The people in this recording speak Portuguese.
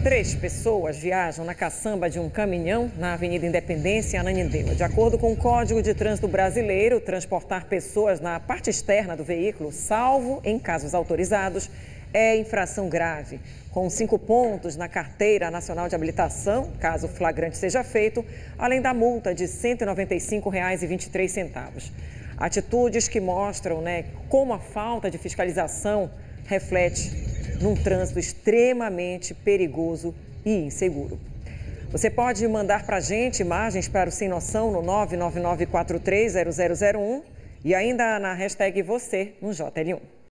3 pessoas viajam na caçamba de um caminhão na Avenida Independência, em Ananindeua. De acordo com o Código de Trânsito Brasileiro, transportar pessoas na parte externa do veículo, salvo em casos autorizados, é infração grave, com 5 pontos na Carteira Nacional de Habilitação, caso o flagrante seja feito, além da multa de R$ 195,23. Atitudes que mostram, como a falta de fiscalização reflete num trânsito extremamente perigoso e inseguro. Você pode mandar para a gente imagens para o Sem Noção no 999430001 e ainda na hashtag você no JL1.